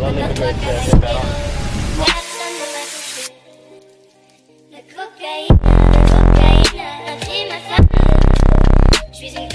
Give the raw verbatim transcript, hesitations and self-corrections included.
dans les clubs euh, référents. La cocaïne, la cocaïne, dis ma femme, je suis une